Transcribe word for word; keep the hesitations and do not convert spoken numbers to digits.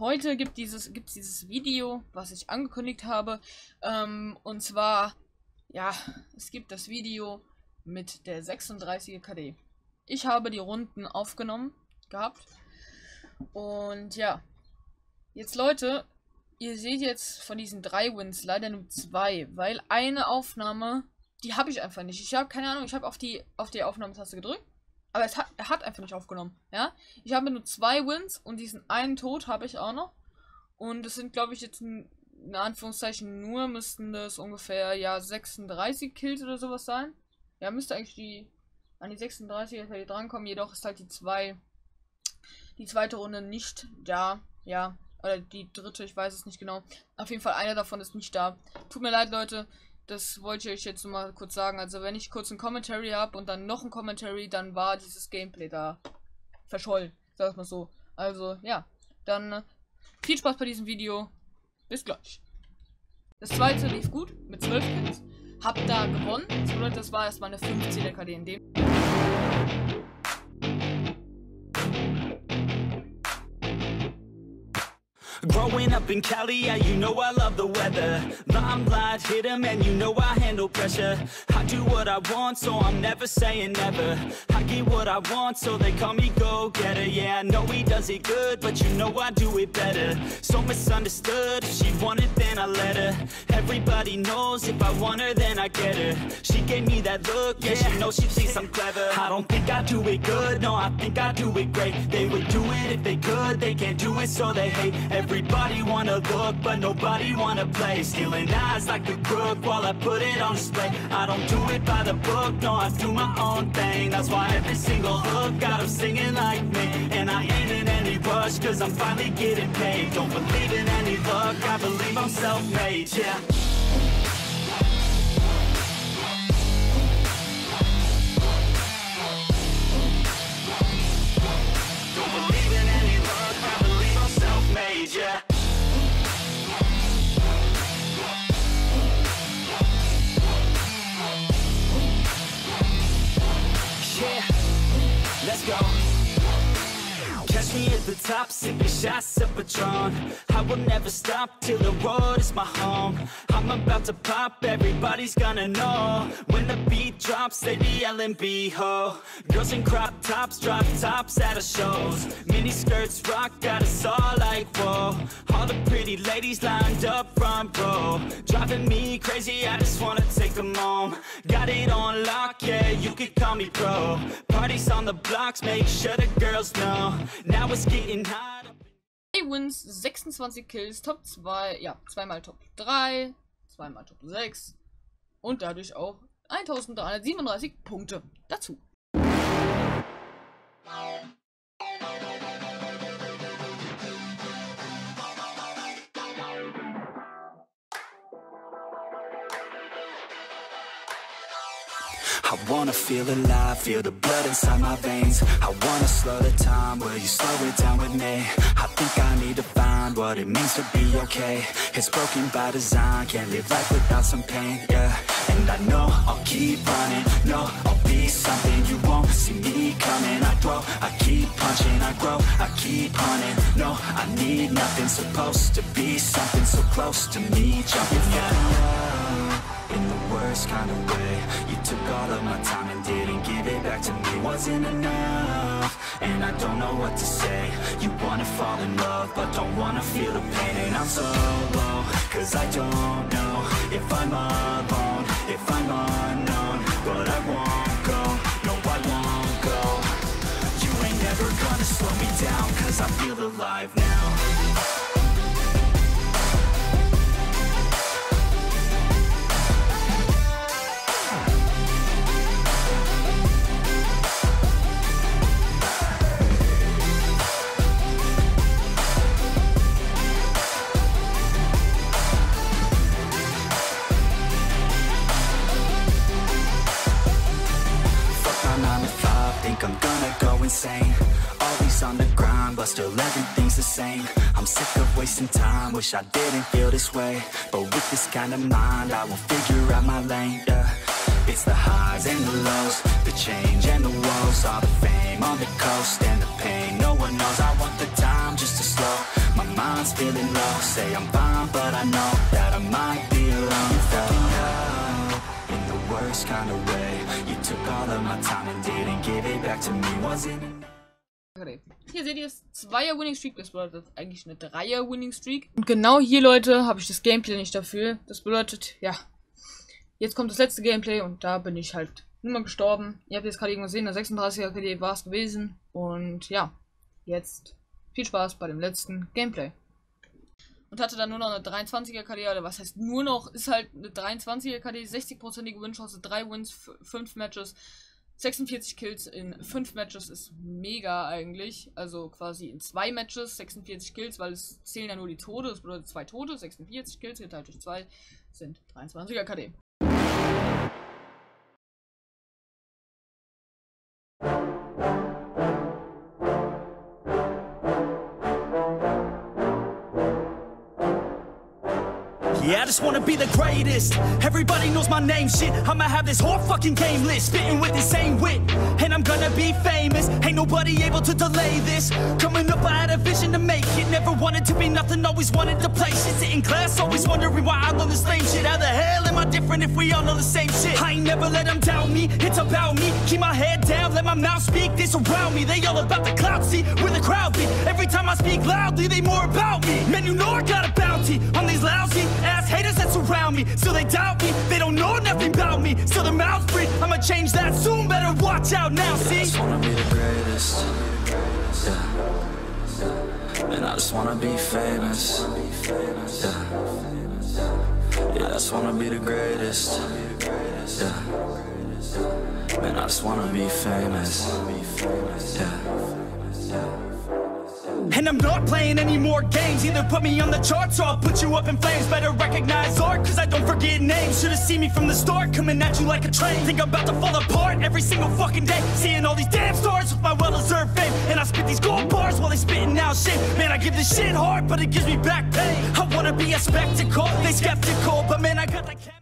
heute gibt dieses gibt's dieses Video, was ich angekündigt habe. Ähm, und zwar, ja, es gibt das Video mit der sechsunddreißiger K D. Ich habe die Runden aufgenommen gehabt. Und ja, jetzt Leute, ihr seht jetzt von diesen drei Wins leider nur zwei, weil eine Aufnahme, die habe ich einfach nicht. Ich habe keine Ahnung, ich habe auf die auf die Aufnahmetaste gedrückt, aber es hat, er hat einfach nicht aufgenommen. Ja, ich habe nur zwei Wins und diesen einen Tod habe ich auch noch. Und es sind, glaube ich, jetzt in, in Anführungszeichen nur, müssten das ungefähr ja sechsunddreißig Kills oder sowas sein. Ja, müsste eigentlich die an die sechsunddreißiger K D drankommen, jedoch ist halt die zwei die zweite Runde nicht da. Ja, oder die dritte, ich weiß es nicht genau. Auf jeden Fall einer davon ist nicht da. Tut mir leid, Leute. Das wollte ich euch jetzt nur mal kurz sagen. Also wenn ich kurz ein Commentary habe und dann noch ein Commentary, dann war dieses Gameplay da verschollen. Sag ich mal so. Also ja, dann äh, viel Spaß bei diesem Video. Bis gleich. Das zweite lief gut mit zwölf Kills. Hab da gewonnen. So Leute, das war erstmal eine fünfzehner K D in dem. Growing up in Cali, yeah, you know I love the weather. Limelight hit 'em and you know I handle pressure. I do what I want, so I'm never saying never. I get what I want, so they call me go-getter. Yeah, I know he does it good, but you know I do it better. So misunderstood, if she wanted, then I let her. Everybody knows if I want her, then I get her. She gave me that look, yeah, she knows she thinks I'm clever. I don't think I do it good, no, I think I do it great. They would do it if they could, they can't do it, so they hate. Everybody wanna look, but nobody wanna play. Stealing eyes like a crook while I put it on display. I don't do it by the book, no, I do my own thing. That's why every single hook got them singing like me. And I ain't in any rush, cause I'm finally getting paid. Don't believe in any luck, I believe I'm self-made, yeah. Don't believe in any luck, I believe I'm self-made, yeah. Let's go. Catch me at the top, sipping shots of Patron. I will never stop till the road is my home. I'm about to pop, everybody's gonna know. When the beat drops, they be yelling B-ho. Girls in crop tops, drop tops at our shows. Mini skirts rock, got us all like whoa. All the pretty ladies lined up front row. Driving me crazy, I just wanna take them home. Got it on lock, yeah, you could call me pro. Parties on the blocks, make sure the girls know. Now it's getting hot. drei Wins, sechsundzwanzig Kills, Top zwei, ja, zweimal Top drei, zweimal Top sechs und dadurch auch eintausenddreihundertsiebenunddreißig Punkte dazu. I wanna feel alive, feel the blood inside my veins. I wanna slow the time, will you slow it down with me? I think I need to find what it means to be okay. It's broken by design, can't live life without some pain, yeah. And I know I'll keep running, no, I'll be something you won't see me coming. I grow, I keep punching, I grow, I keep hunting. No, I need nothing, supposed to be something so close to me. Jumping fire in the worst kind of way. You took all of my time and didn't give it back to me. Wasn't enough, and I don't know what to say. You wanna fall in love, but don't wanna feel the pain. And I'm so low, cause I don't know if I'm alone, if I'm unknown. But I won't go, no I won't go. You ain't never gonna slow me down, cause I feel alive now. I'm gonna go insane. Always on the grind, but still everything's the same. I'm sick of wasting time, wish I didn't feel this way. But with this kind of mind, I will figure out my lane, yeah. It's the highs and the lows, the change and the woes. All the fame on the coast and the pain no one knows. I want the time just to slow my mind always feeling low. Say I'm fine, but I know that I might be alone. Fucking hell, in the worst kind of way. You took all of my time and didn't give it back to me. Wasn't enough. Hier seht ihr es, Zweier Winning Streak, das bedeutet eigentlich eine Dreier Winning Streak. Und genau hier, Leute, habe ich das Gameplay nicht dafür. Das bedeutet, ja, jetzt kommt das letzte Gameplay und da bin ich halt nur mal gestorben. Ihr habt jetzt gerade irgendwas gesehen, der sechsunddreißiger K D war es gewesen. Und ja, jetzt viel Spaß bei dem letzten Gameplay. Und hatte dann nur noch eine dreiundzwanziger K D, oder was heißt nur noch, ist halt eine dreiundzwanziger K D, sechzig-prozentige Win-Chance, drei Wins, fünf Matches. sechsundvierzig Kills in fünf Matches ist mega eigentlich. Also quasi in zwei Matches sechsundvierzig Kills, weil es zählen ja nur die Tode. Das bedeutet zwei Tote, sechsundvierzig Kills geteilt durch zwei sind dreiundzwanziger K D. Yeah, I just wanna be the greatest. Everybody knows my name, shit. I'ma have this whole fucking game list, spitting with the same wit, and I'm gonna be famous. Ain't nobody able to delay this. Coming up, I had a vision to make it. Never wanted to be nothing, always wanted to play shit. Sit in class, always wondering why I love the same shit. How the hell am I different if we all know the same shit? I ain't never let them doubt me, it's about me. Keep my head down, let my mouth speak. This around me, they all about the clout, see where the crowd be. Every time I speak loudly, they more about me. Man, you know I got a bounty on these lousy ass haters that surround me. Still they doubt me, they don't know nothing about me. Still their mouths free, I'ma change that soon. Better watch out now, see? I just wanna be the greatest, yeah. And I just wanna be famous, yeah. Yeah, I just wanna be the greatest, yeah. Man, I just wanna be famous, yeah. And I'm not playing any more games. Either put me on the charts or I'll put you up in flames. Better recognize art, cause I don't forget names. Should've seen me from the start, coming at you like a train. Think I'm about to fall apart every single fucking day. Seeing all these damn stars with my well-deserved fame. And I spit these gold bars while they spitting out shit. Man, I give this shit hard, but it gives me back pain. I wanna be a spectacle, they skeptical, but man, I got that